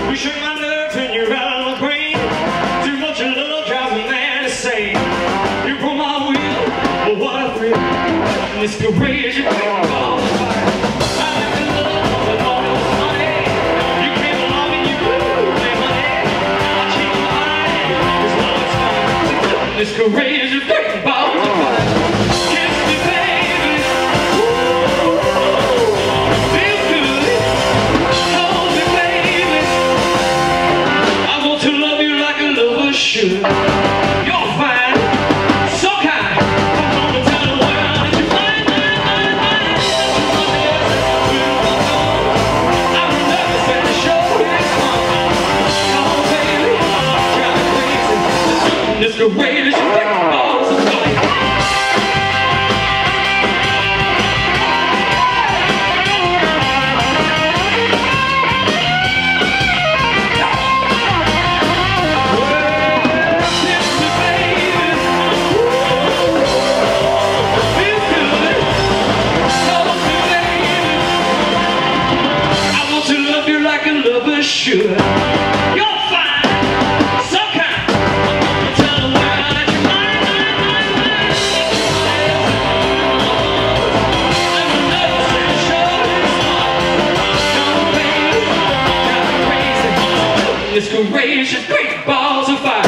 You shake my nerves and you're out of my brain. Too much of love drives a man insane. You broke my will, but what a thrill. And this courageous you break my balls of fire. I live in love, but all it was money. You came along and you made money. I changed my mind, as long as fine. This courageous you break my balls of fire. Kiss me, baby. Ooh, feels good. Hold me, baby. I want to love you like a lover should. You're fine, so kind. I'm gonna tell the world that you're mine, mine, mine, mine. I'm nervous and the show is fun. Come on, baby, drive me crazy. This courageous you break my balls of fire. Should. You're fine, so kind. I'm gonna tell the world that you're mine, mine, mine, mine. I'm a nervous and show is fun. Come on, baby, drive me crazy. This courageous, great balls of fire.